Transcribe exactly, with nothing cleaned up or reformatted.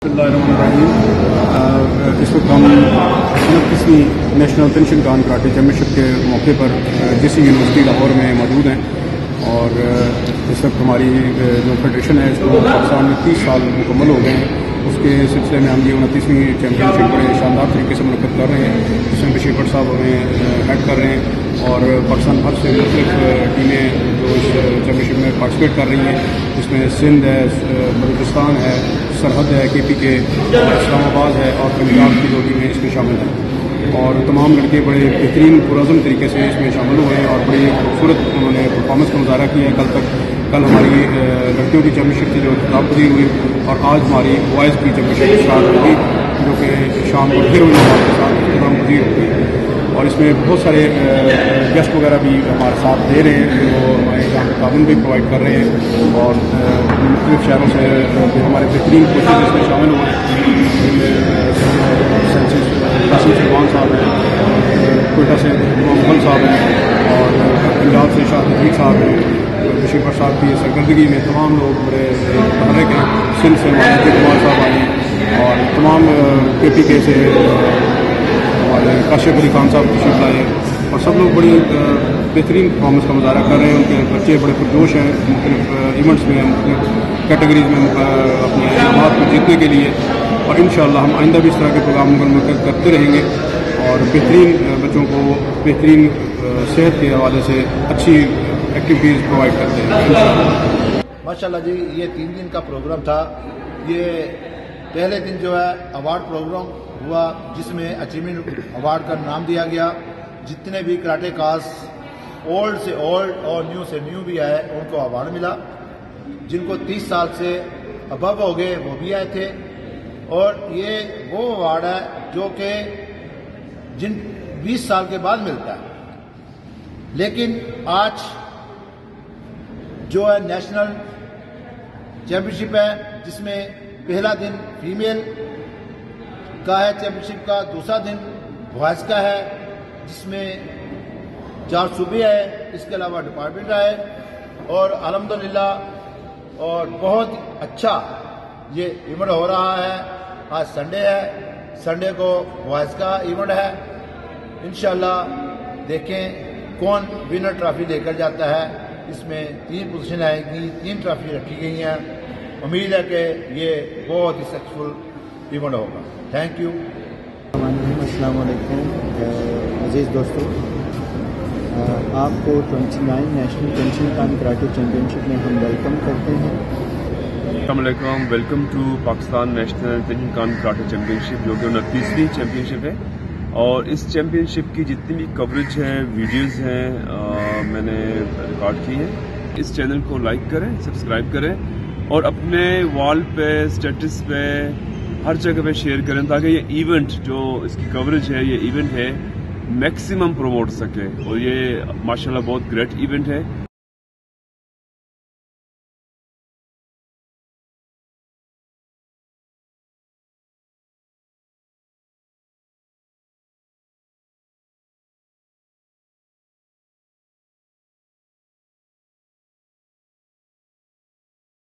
बिस्मिल्लाहिर्रहमानिर्रहीम। इस वक्त हम उनतीसवीं नेशनल पेंशन कान कराटे चैम्पियनशिप के मौके पर जिस यूनिवर्सिटी लाहौर में मौजूद हैं और इस वक्त हमारी जो फेडरेशन है इसको पाकिस्तान में तीस साल मुकम्मल हो गए हैं। उसके सिलसिले में हम ये उनतीसवीं चैम्पियनशिप बड़े शानदार तरीके से मुनक़्क़द कर रहे हैं, जिसमें बशीर भट्ट साहब हमें हेड कर रहे हैं और पाकिस्तान भर से मुख्तलिफ टीमें जो इस चैम्पियनशिप में पार्टिसिपेट कर रही हैं, जिसमें सिंध है, बलूचिस्तान है, सरहद है, के पी के और इस्लामाबाद है और पंजाब की दो टीमें इसमें शामिल हैं। और तमाम लड़के बड़े बेहतरीन पुरअज़्म तरीके से इसमें शामिल हुए हैं और बड़ी खूबसूरत उन्होंने परफॉर्मेंस का मुज़ाहरा किया है। कल तक कल हमारी लड़कियों की चैम्पियनशिप थी जो खिताब पजीर हुई और आज हमारी बॉयज़ की चैम्पियनशिप स्टार्ट होगी जो कि शाम को फिर हुई के साथ खिताब पजीर होगी। और इसमें बहुत सारे गेस्ट वगैरह भी हमारे साथ दे रहे हैं जो हमारे यहाँ पे ताबन भी प्रोवाइड कर रहे हैं और मुख्तलिफ शहरों से हमारे बेहतरीन कोचेज इसमें शामिल हुए हैं। कासिम सलमान साहब हैं, कोयटा से मुगल साहब हैं और पंजाब से शाह तफरीक साहब हैं, बशीर भट्ट साहब की सरकर्दगी में तमाम लोग बड़े मुतहर्रिक हैं। सिंध से हमारे कुमार साहब आए और तमाम के पी के से हमारे काशिफ अली खान साहब तशरीफ लाए और सब लोग बड़ी बेहतरीन परफॉर्मेंस का मुज़ाहरा कर रहे हैं। उनके बच्चे बड़े पुरजोश हैं मुख्तलिफ इवेंट्स में, मुख्तलिफ कैटेगरीज में अपने इनामात को जीतने के लिए। और इंशाअल्लाह हम आइंदा भी इस तरह के प्रोग्राम मुनक़्क़द करते रहेंगे और बेहतरीन बच्चों को बेहतरीन सेहत के हवाले से अच्छी एक्टिविटीज़ प्रोवाइड करते हैं। माशाल्लाह जी, ये तीन दिन का प्रोग्राम था। ये पहले दिन जो है अवार्ड प्रोग्राम हुआ जिसमें अचीवमेंट अवार्ड का नाम दिया गया। जितने भी कराटे कास ओल्ड से ओल्ड और न्यू से न्यू भी आए उनको अवार्ड मिला। जिनको तीस साल से अबव हो गए वो भी आए थे। और ये वो अवार्ड है जो कि जिन बीस साल के बाद मिलता है। लेकिन आज जो है नेशनल चैंपियनशिप है जिसमें पहला दिन फीमेल का है चैंपियनशिप का, दूसरा दिन बॉयज का है जिसमें चार सूबे है, इसके अलावा डिपार्टमेंट है और अल्हम्दुलिल्लाह और बहुत अच्छा ये इवेंट हो रहा है। आज संडे है, संडे को बॉयज का इवेंट है। इंशाल्लाह देखें कौन विनर ट्रॉफी लेकर जाता है। इसमें तीन पोजीशन आएगी, तीन ट्रॉफी रखी गई हैं। उम्मीद है कि ये बहुत ही सक्सेसफुल इवेंट होगा। Thank you. अस्सलाम वालेकुम अजीज़ दोस्तों, आपको उनतीसवीं नेशनल पेंशन कान कराटे चैम्पियनशिप में हम वेलकम करते हैं। अस्सलामुअलैकुम, welcome to Pakistan national pension कान कराटे चैम्पियनशिप जो कि उनतीसवीं चैम्पियनशिप है। और इस चैम्पियनशिप की जितनी भी कवरेज है, वीडियोस हैं, आ, मैंने रिकॉर्ड की है। इस चैनल को लाइक करें, सब्सक्राइब करें और अपने वॉल पे, स्टेटस पे, हर जगह पे शेयर करें ताकि ये इवेंट जो इसकी कवरेज है, ये इवेंट है मैक्सिमम प्रमोट सके। और ये माशाल्लाह बहुत ग्रेट इवेंट है।